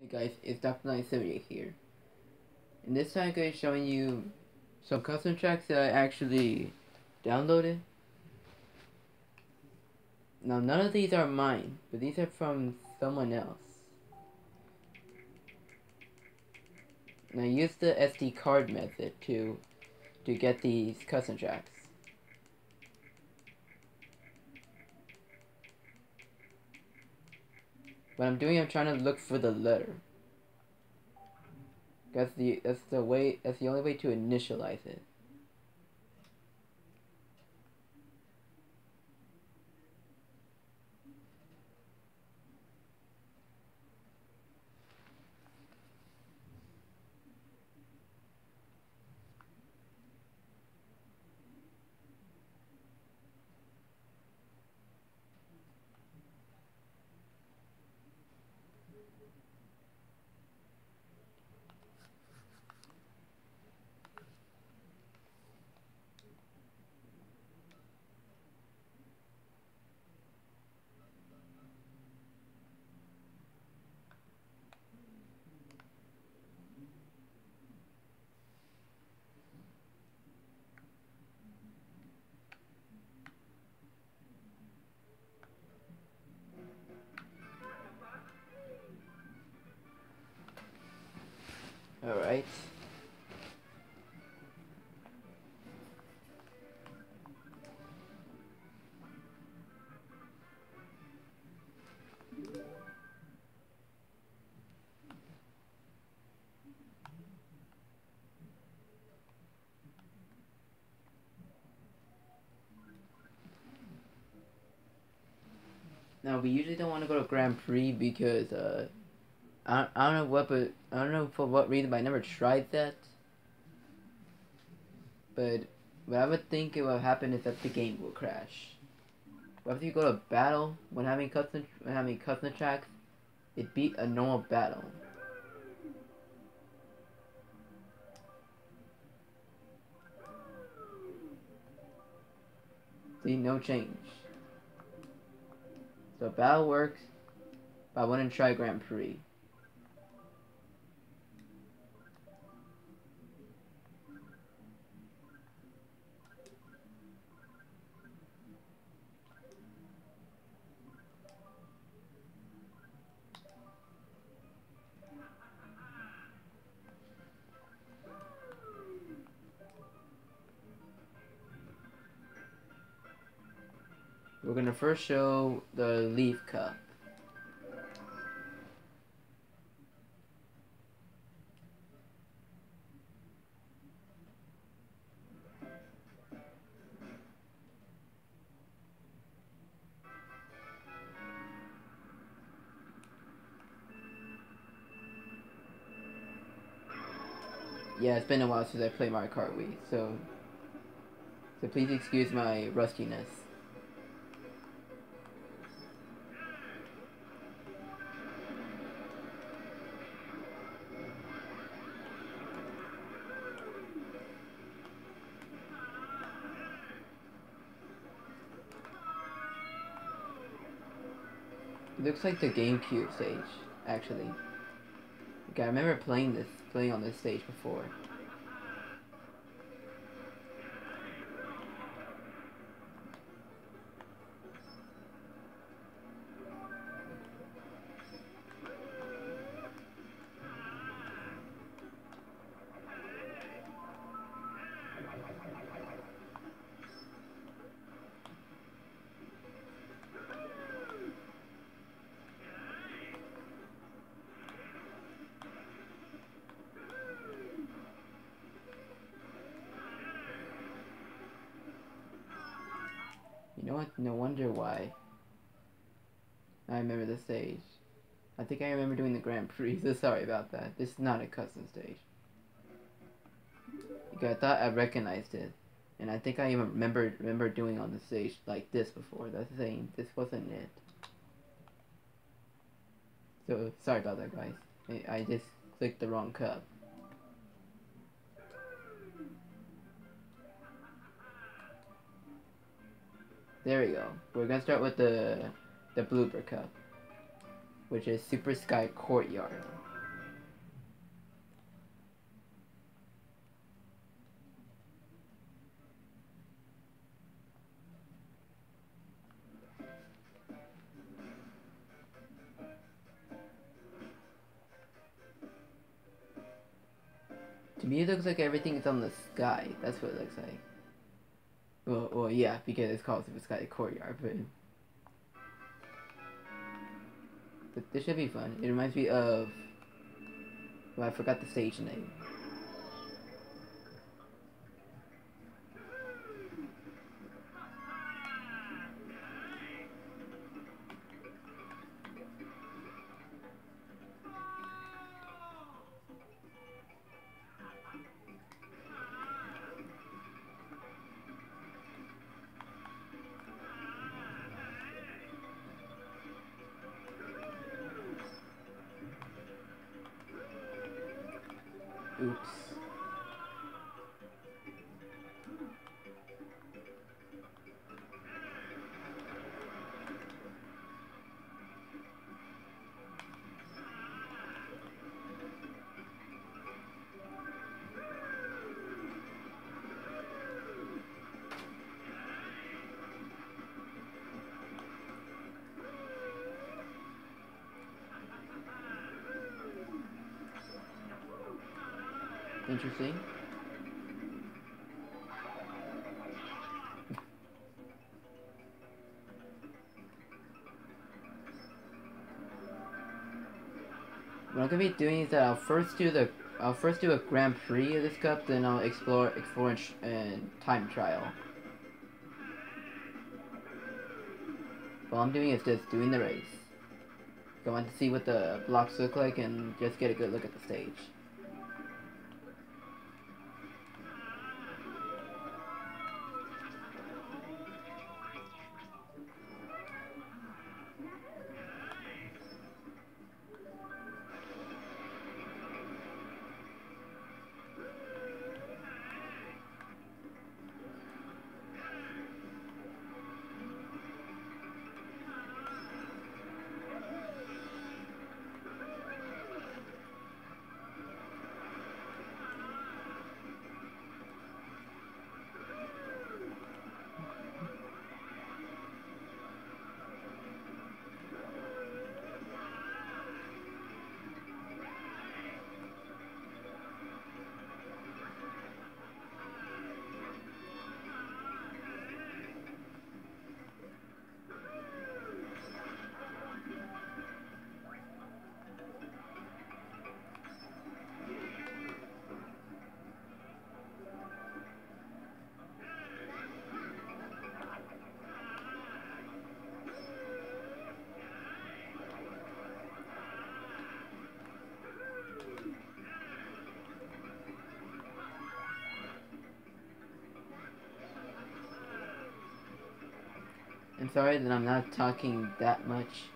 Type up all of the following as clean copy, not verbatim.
Hey guys, it's Dr. 978 here. And this time I'm going to be showing you some custom tracks that I actually downloaded. Now none of these are mine, but these are from someone else. And I used the SD card method to get these custom tracks. What I'm doing, I'm trying to look for the letter. That's the only way to initialize it. Alright. Now we usually don't want to go to Grand Prix because I don't know what, but I don't know for what reason, but I never tried that. But what I would think it will happen is that the game will crash. But after you go to battle, when having custom tracks, it beat a normal battle. See, no change. So battle works, but I wouldn't try Grand Prix. We're gonna first show the Leaf Cup. Yeah, it's been a while since I played Mario Kart Wii, so please excuse my rustiness. It looks like the GameCube stage, actually. Like, I remember playing on this stage before. You know what? No wonder why. I remember the stage. I think I remember doing the Grand Prix, so sorry about that. This is not a custom stage. Because I thought I recognized it. And I think I even remember doing on the stage like this before. That's the thing. This wasn't it. So, sorry about that, guys. I just clicked the wrong cup. There we go. We're gonna start with the Blooper Cup, which is Super Sky Courtyard. To me, it looks like everything is on the sky. That's what it looks like. Well, yeah, because it's called the Sky Courtyard, but this should be fun. It reminds me of... Well, I forgot the stage name. Oops. Interesting. What I'm gonna be doing is that I'll first do a Grand Prix of this cup, then I'll explore and time trial. All I'm doing is just doing the race. So I want to see what the blocks look like and just get a good look at the stage. I'm sorry that I'm not talking that much.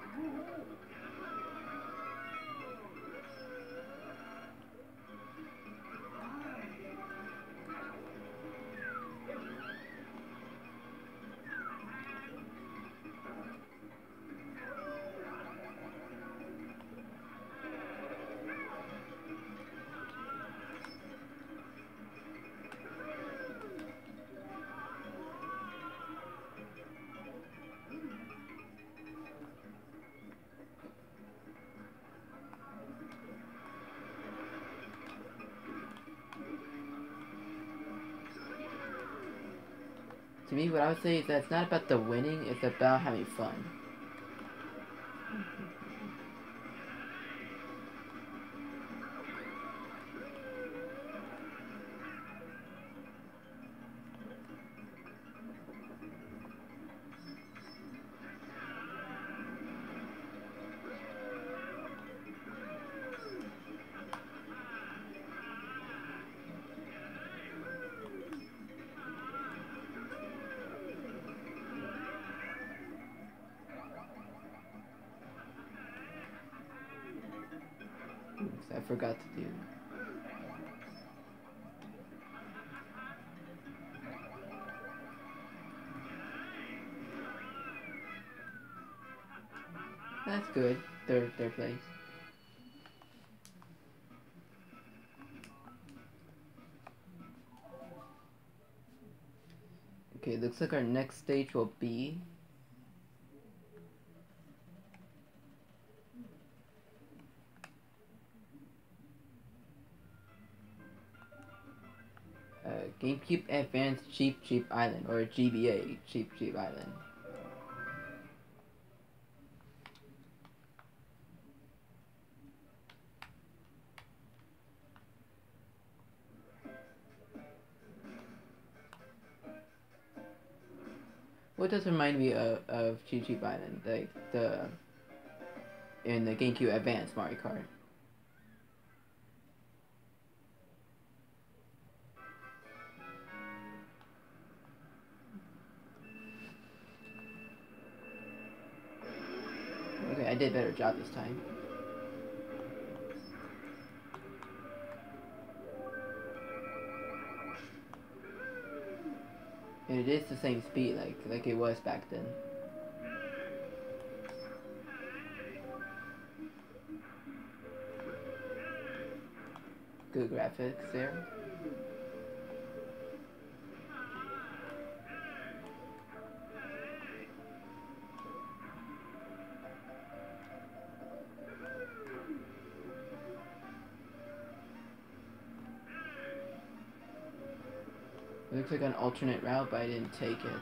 To me, what I would say is that it's not about the winning, it's about having fun. Oops, I forgot to do. That's good. Third place. Okay, looks like our next stage will be... GameCube Advance Cheap Cheap Island, or GBA Cheap Cheap Island. What does remind me of Cheap Cheap Island, like in the GameCube Advance Mario Kart. Okay, I did a better job this time. And it is the same speed like it was back then. Good graphics there. It looks like an alternate route, but I didn't take it.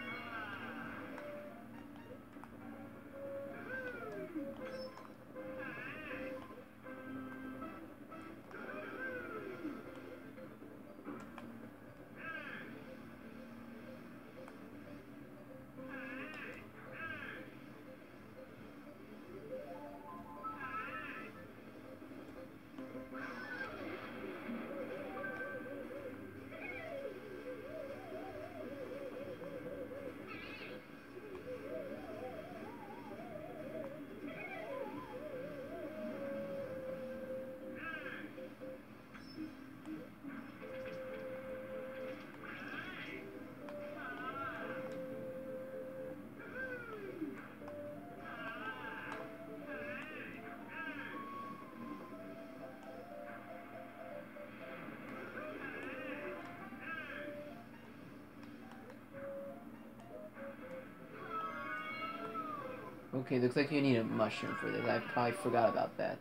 Okay, looks like you need a mushroom for this. I probably forgot about that.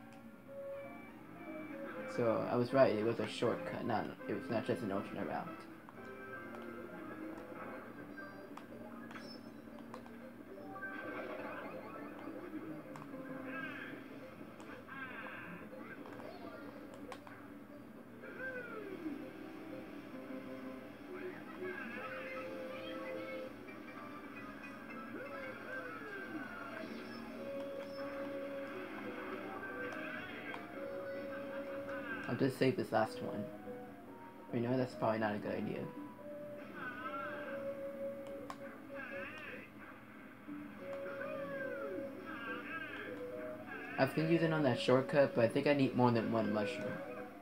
So I was right, it was a shortcut, it was not just an alternate route. I'll just save this last one. You know, that's probably not a good idea. I've been using on that shortcut, but I think I need more than one mushroom.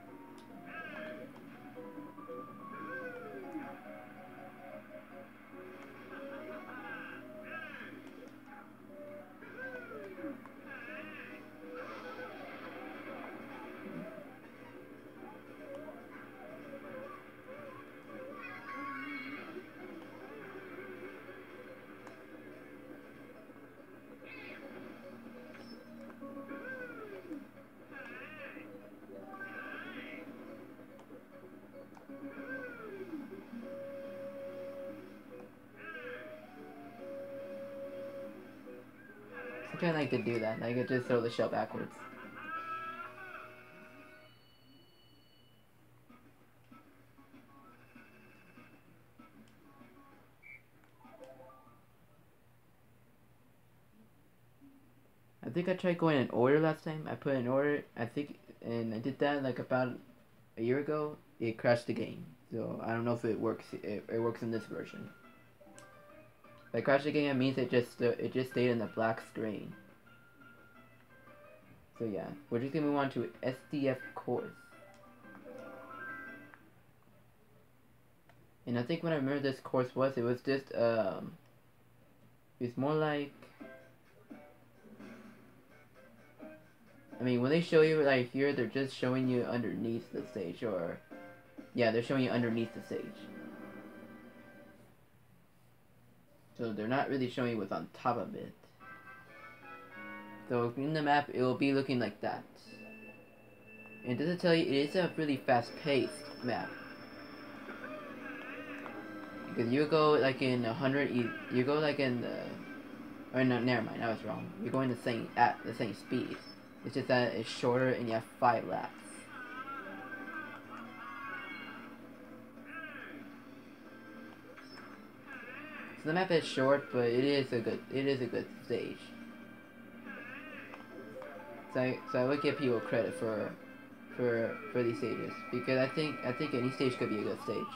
I kind of like to do that. I could just throw the shell backwards. I think I tried going in order last time. I put in order, I think, and I did that like about a year ago. It crashed the game, so I don't know if it works. It works in this version. If I crashed the game, it means it just stayed in the black screen. So yeah, we're just gonna move on to SDF course. And I think what I remember this course was, it was just it's more like, I mean, when they show you right here, they're just showing you underneath the stage, or yeah, they're showing you underneath the stage. So they're not really showing you what's on top of it. So in the map, it will be looking like that. And does it tell you it is a really fast-paced map? Because you go like in 100, you go like in the, or no, never mind, I was wrong. You're going at the same speed. It's just that it's shorter and you have 5 laps. So the map is short, but it is a good stage. So I would give people credit for these stages, because I think any stage could be a good stage.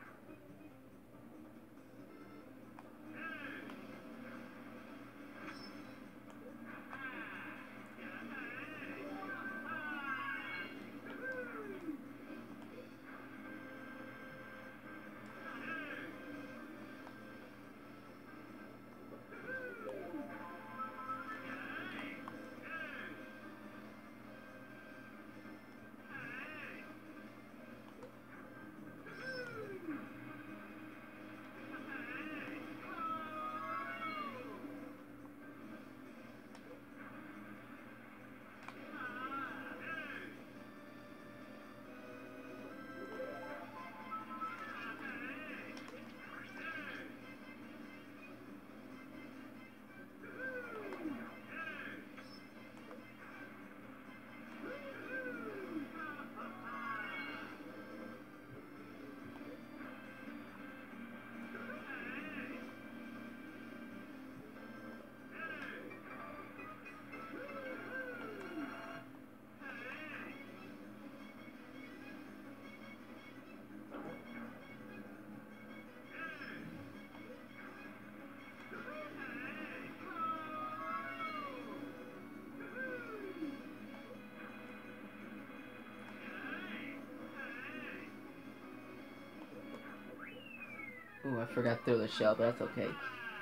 Ooh, I forgot to throw the shell, but that's okay.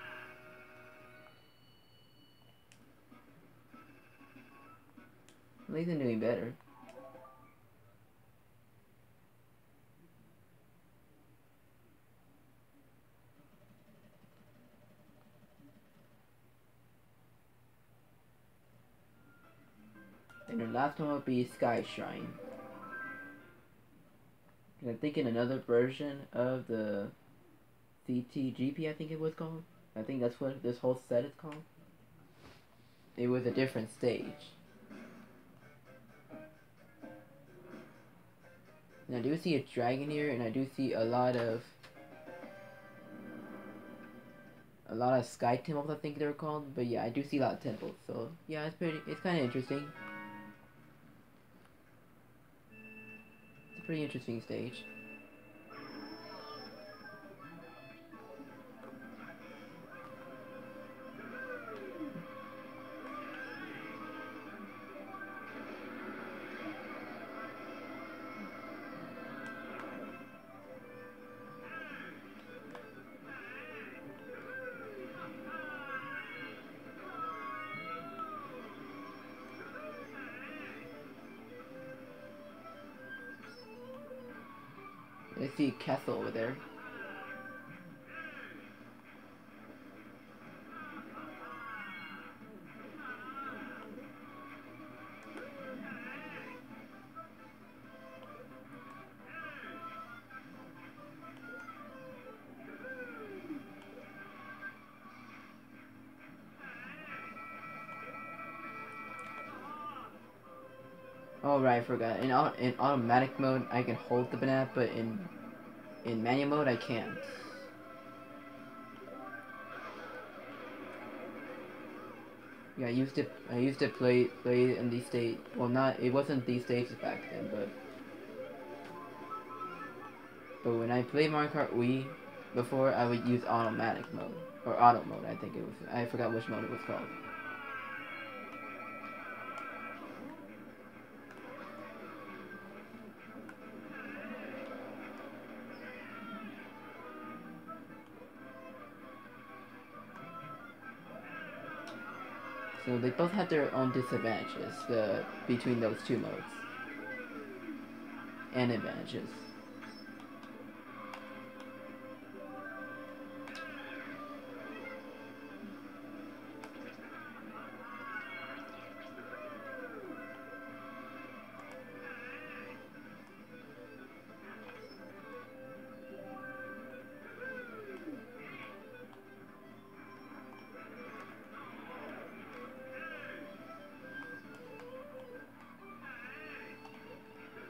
At least I'm doing better. And the last one will be Sky Shrine. And I think in another version of the CTGP, I think it was called. I think that's what this whole set is called. It was a different stage. And I do see a dragon here, and I do see a lot of sky temples, I think they're called. But yeah, I do see a lot of temples. So yeah, it's kind of interesting. It's a pretty interesting stage. I see a castle over there. Oh right, I forgot. In automatic mode, I can hold the banana, but in manual mode, I can't. Yeah, I used to play in these stages. Well, it wasn't these stages back then, but when I played Mario Kart Wii before, I would use automatic mode or auto mode. I think it was. I forgot which mode it was called. So they both have their own disadvantages between those two modes and advantages.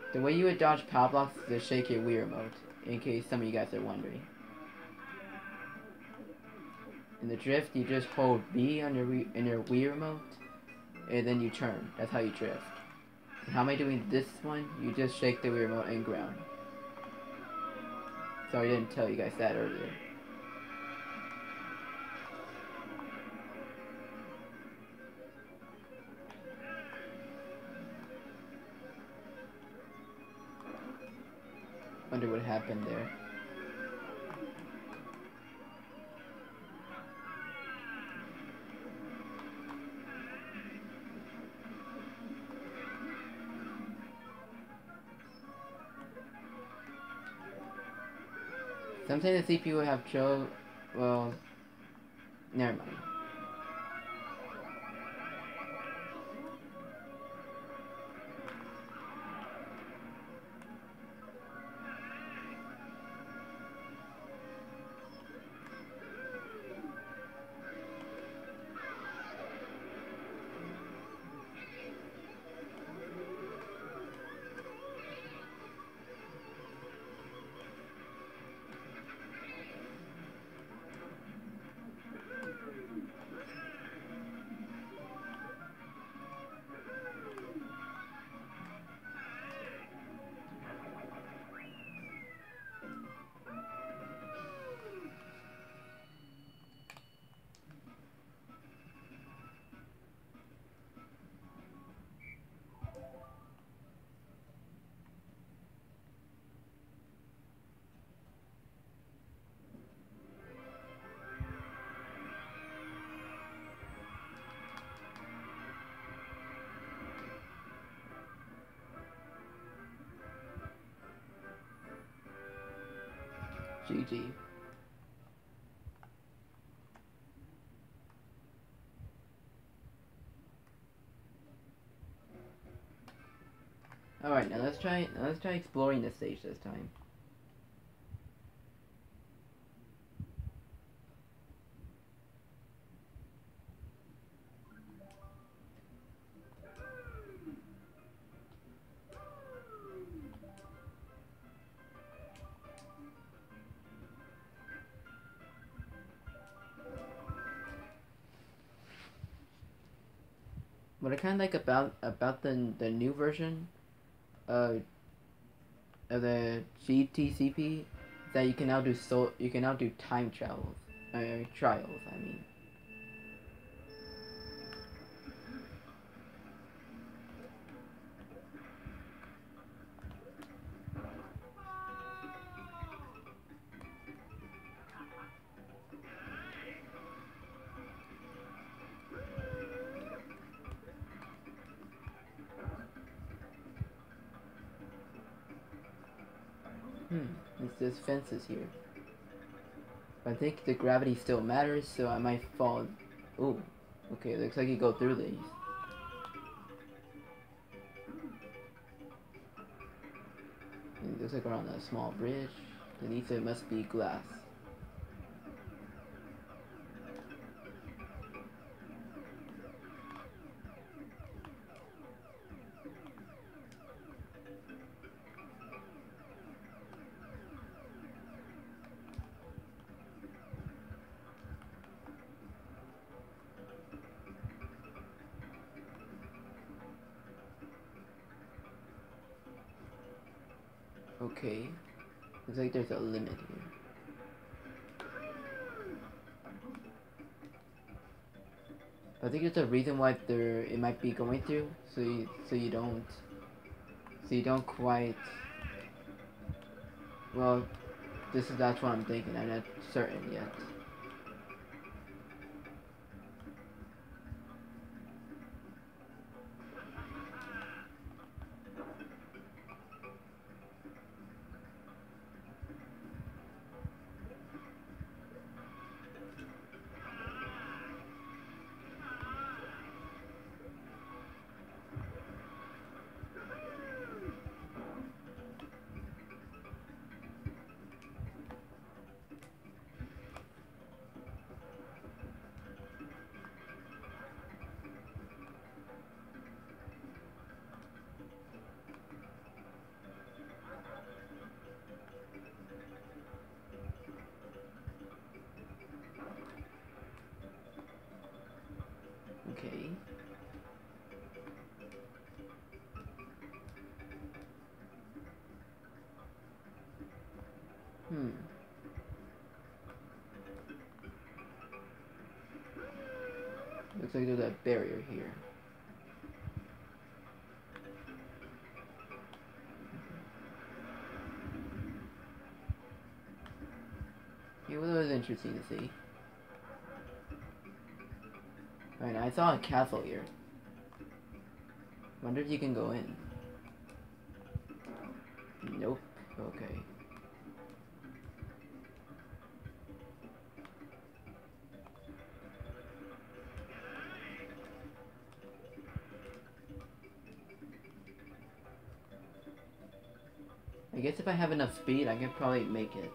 The way you would dodge power blocks is to shake your Wii remote, in case some of you guys are wondering. In the drift, you just hold B on your Wii remote, and then you turn. That's how you drift. And how am I doing this one? You just shake the Wii remote and ground. Sorry I didn't tell you guys that earlier. Wonder what happened there. Some say the CPU will have trouble. Well, never mind. GG. Alright, now let's try exploring this stage this time. What I kind of like about the new version of the GTCP is that you can now do time travels, trials. I mean. It's just fences here. But I think the gravity still matters, so I might fall. Ooh, okay, looks like you go through these. It looks like we're on a small bridge. Beneath it must be glass. Okay. Looks like there's a limit here. I think there's a reason why it might be going through, so you don't quite. Well, that's what I'm thinking. I'm not certain yet. Hmm. Looks like there's a barrier here. It was interesting to see. Alright, I saw a castle here. Wonder if you can go in. Nope. Okay. I guess if I have enough speed, I can probably make it.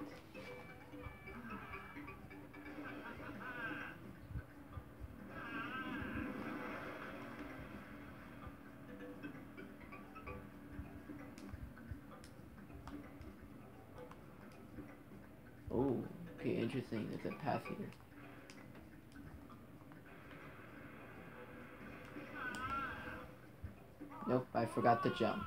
Oh, okay, interesting. There's a path here. Nope, I forgot to jump.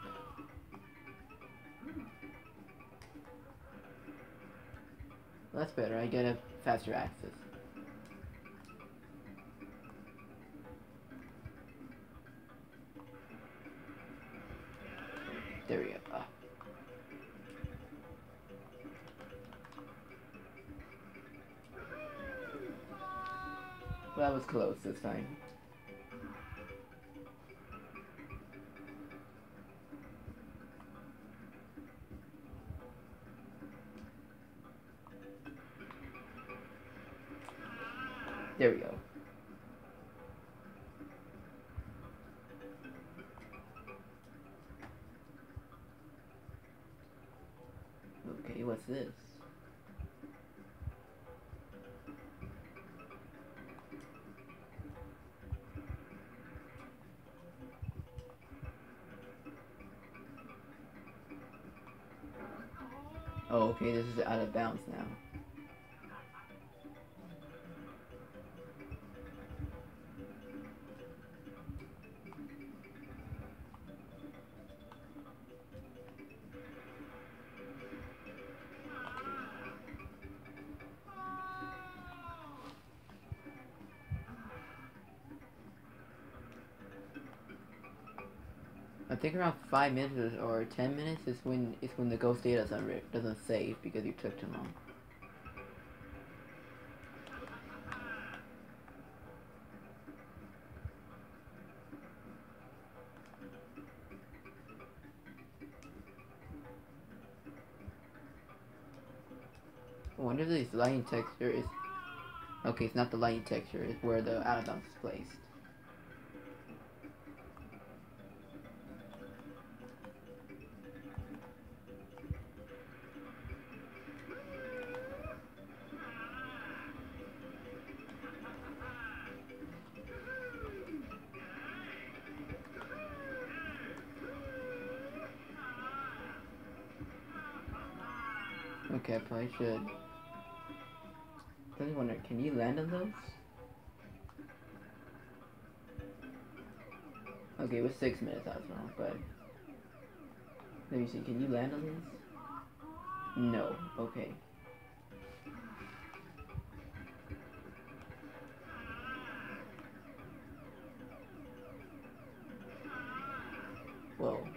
Well, that's better. I get a faster access. There we go. Ah. Well, that was close this time. There we go. Okay, what's this? Oh, okay, this is out of bounds now. I think around 5 minutes or 10 minutes is when the ghost data doesn't save because you took too long. I wonder if this lighting texture is... Okay, it's not the lighting texture, it's where the out of bounds is placed. Okay, I probably should. I was wondering, can you land on those? Okay, it was 6 minutes, I was wrong, but... Let me see, can you land on these? No, okay. Whoa.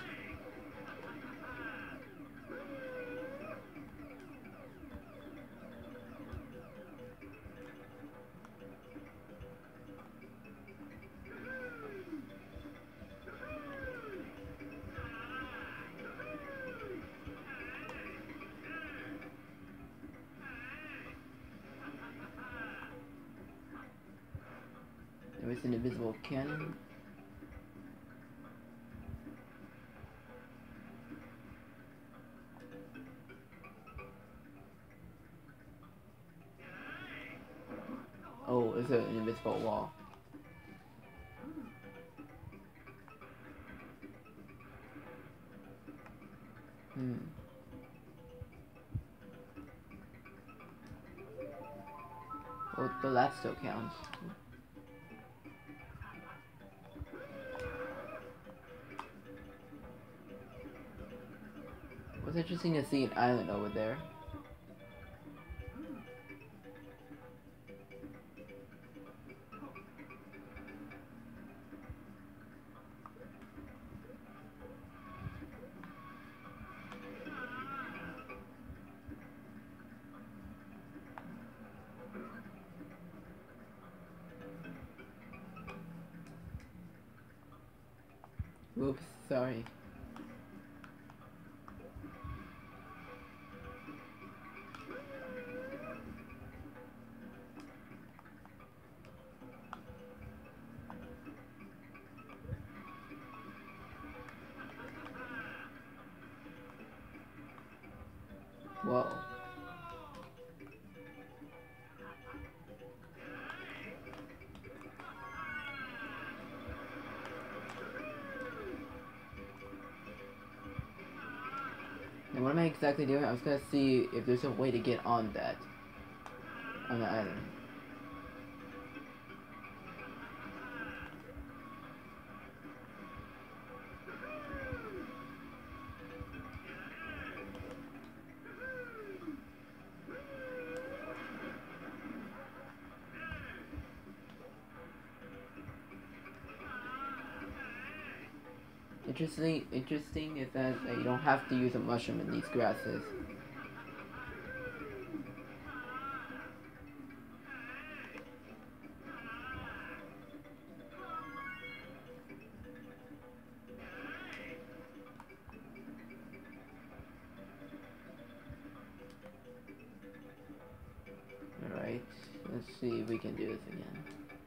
There was an invisible cannon. Oh, it's an invisible wall. Well, but that still counts. It was interesting to see an island over there. Oops, sorry. Whoa. And what am I exactly doing? I was gonna see if there's a way to get on that. On the island. Interesting is that you don't have to use a mushroom in these grasses. Alright, let's see if we can do this again.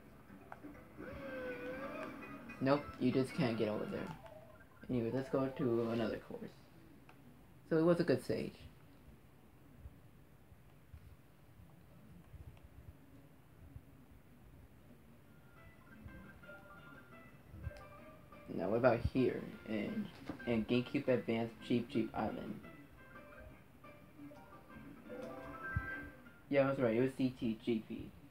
Nope, you just can't get over there. Anyway, let's go to another course. So it was a good stage. Now what about here in GameCube Advance Cheap Island? Yeah, I was right, it was CTGP.